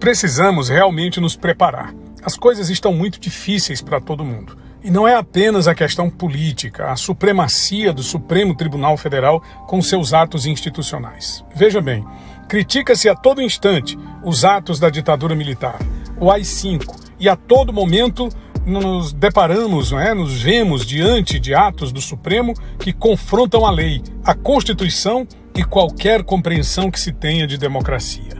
Precisamos realmente nos preparar. As coisas estão muito difíceis para todo mundo. E não é apenas a questão política, a supremacia do Supremo Tribunal Federal com seus atos institucionais. Veja bem, critica-se a todo instante os atos da ditadura militar, o AI-5, e a todo momento nos deparamos, nos vemos diante de atos do Supremo que confrontam a lei, a Constituição e qualquer compreensão que se tenha de democracia.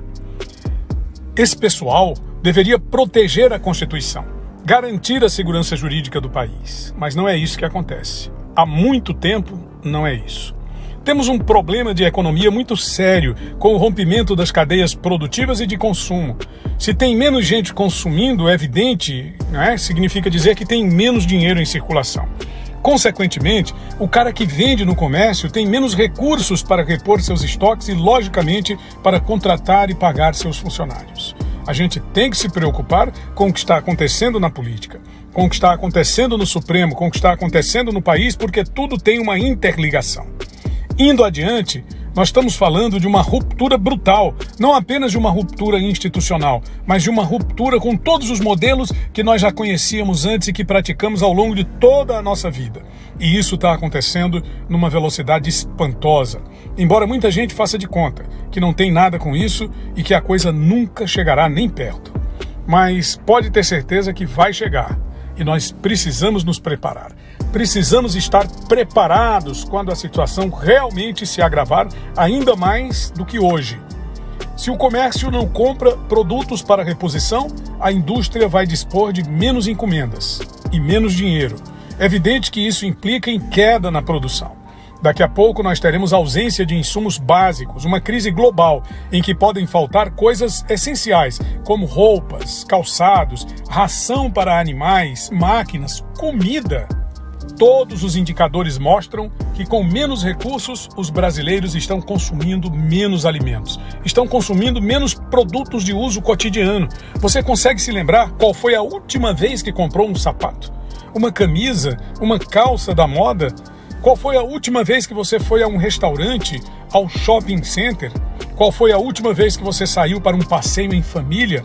Esse pessoal deveria proteger a Constituição, garantir a segurança jurídica do país, mas não é isso que acontece. Há muito tempo não é isso. Temos um problema de economia muito sério com o rompimento das cadeias produtivas e de consumo. Se tem menos gente consumindo, é evidente, significa dizer que tem menos dinheiro em circulação. Consequentemente, o cara que vende no comércio tem menos recursos para repor seus estoques e, logicamente, para contratar e pagar seus funcionários. A gente tem que se preocupar com o que está acontecendo na política, com o que está acontecendo no Supremo, com o que está acontecendo no país, porque tudo tem uma interligação. Indo adiante, nós estamos falando de uma ruptura brutal, não apenas de uma ruptura institucional, mas de uma ruptura com todos os modelos que nós já conhecíamos antes e que praticamos ao longo de toda a nossa vida. E isso está acontecendo numa velocidade espantosa, embora muita gente faça de conta que não tem nada com isso e que a coisa nunca chegará nem perto. Mas pode ter certeza que vai chegar e nós precisamos nos preparar. Precisamos estar preparados quando a situação realmente se agravar ainda mais do que hoje. Se o comércio não compra produtos para reposição, a indústria vai dispor de menos encomendas e menos dinheiro. É evidente que isso implica em queda na produção. Daqui a pouco nós teremos ausência de insumos básicos, uma crise global em que podem faltar coisas essenciais, como roupas, calçados, ração para animais, máquinas, comida. Todos os indicadores mostram que com menos recursos, os brasileiros estão consumindo menos alimentos, estão consumindo menos produtos de uso cotidiano. Você consegue se lembrar qual foi a última vez que comprou um sapato, uma camisa, uma calça da moda? Qual foi a última vez que você foi a um restaurante, ao shopping center? Qual foi a última vez que você saiu para um passeio em família?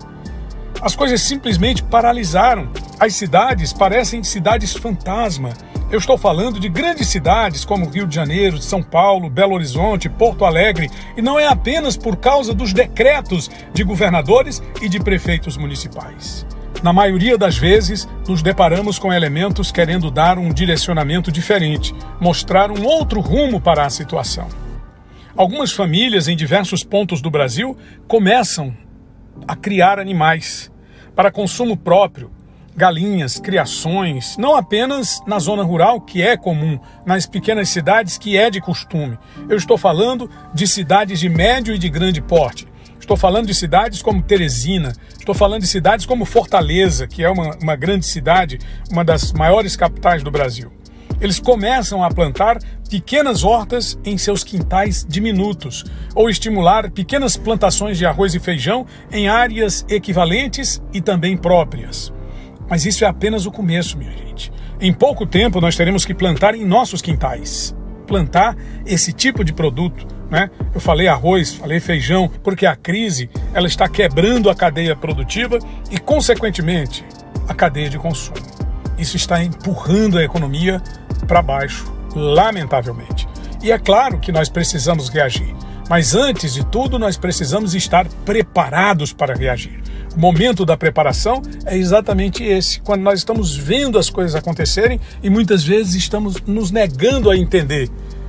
As coisas simplesmente paralisaram. As cidades parecem cidades fantasma. Eu estou falando de grandes cidades como Rio de Janeiro, São Paulo, Belo Horizonte, Porto Alegre, e não é apenas por causa dos decretos de governadores e de prefeitos municipais. Na maioria das vezes, nos deparamos com elementos querendo dar um direcionamento diferente, mostrar um outro rumo para a situação. Algumas famílias em diversos pontos do Brasil começam a criar animais para consumo próprio, galinhas, criações, não apenas na zona rural, que é comum, nas pequenas cidades, que é de costume. Eu estou falando de cidades de médio e de grande porte. Estou falando de cidades como Teresina, estou falando de cidades como Fortaleza, que é uma grande cidade, uma das maiores capitais do Brasil. Eles começam a plantar pequenas hortas em seus quintais diminutos, ou estimular pequenas plantações de arroz e feijão em áreas equivalentes e também próprias. Mas isso é apenas o começo, minha gente. Em pouco tempo nós teremos que plantar em nossos quintais, plantar esse tipo de produto. Eu falei arroz, falei feijão, porque a crise ela está quebrando a cadeia produtiva e, consequentemente, a cadeia de consumo. Isso está empurrando a economia para baixo, lamentavelmente. E é claro que nós precisamos reagir, mas antes de tudo nós precisamos estar preparados para reagir. O momento da preparação é exatamente esse, quando nós estamos vendo as coisas acontecerem e muitas vezes estamos nos negando a entender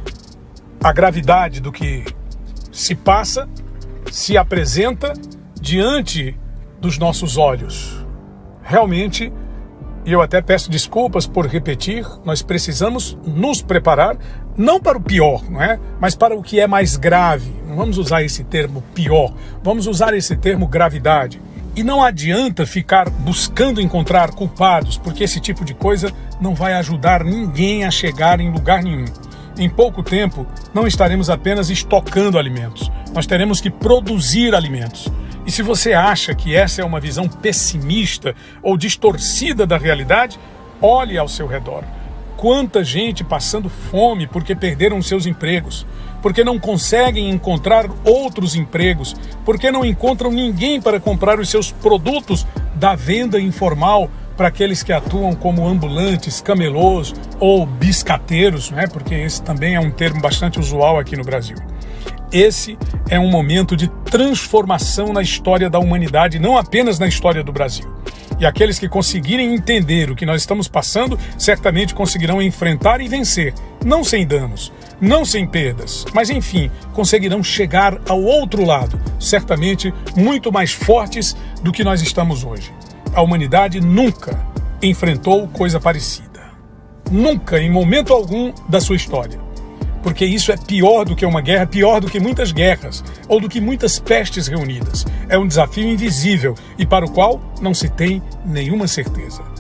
a gravidade do que se passa, se apresenta diante dos nossos olhos. Realmente, e eu até peço desculpas por repetir, nós precisamos nos preparar, não para o pior, mas para o que é mais grave. Não vamos usar esse termo pior, vamos usar esse termo gravidade. E não adianta ficar buscando encontrar culpados, porque esse tipo de coisa não vai ajudar ninguém a chegar em lugar nenhum. Em pouco tempo, não estaremos apenas estocando alimentos, nós teremos que produzir alimentos. E se você acha que essa é uma visão pessimista ou distorcida da realidade, olhe ao seu redor. quanta gente passando fome porque perderam seus empregos, porque não conseguem encontrar outros empregos, porque não encontram ninguém para comprar os seus produtos da venda informal para aqueles que atuam como ambulantes, camelôs ou biscateiros, né? Porque esse também é um termo bastante usual aqui no Brasil. Esse é um momento de transformação na história da humanidade, não apenas na história do Brasil. E aqueles que conseguirem entender o que nós estamos passando, certamente conseguirão enfrentar e vencer, não sem danos, não sem perdas, mas enfim, conseguirão chegar ao outro lado, certamente muito mais fortes do que nós estamos hoje. A humanidade nunca enfrentou coisa parecida. Nunca, em momento algum da sua história. Porque isso é pior do que uma guerra, pior do que muitas guerras, ou do que muitas pestes reunidas. É um desafio invisível e para o qual não se tem nenhuma certeza.